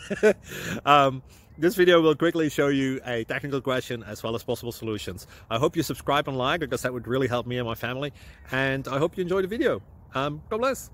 This video will quickly show you a technical question as well as possible solutions. I hope you subscribe and like, because that would really help me and my family. And I hope you enjoy the video. God bless.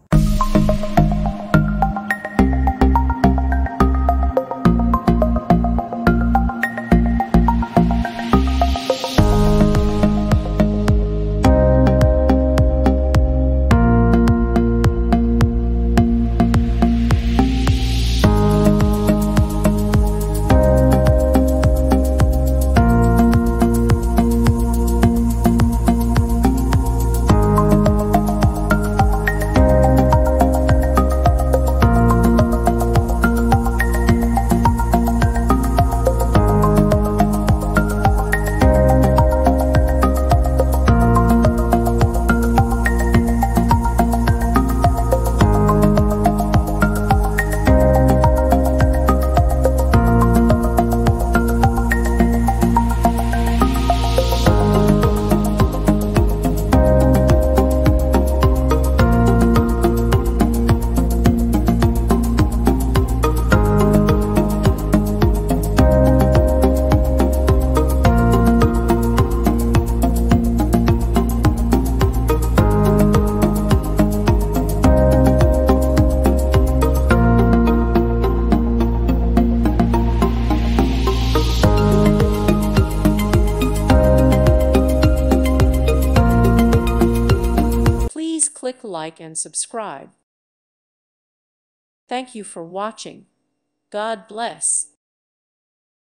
Please click like and subscribe. Thank you for watching. God bless.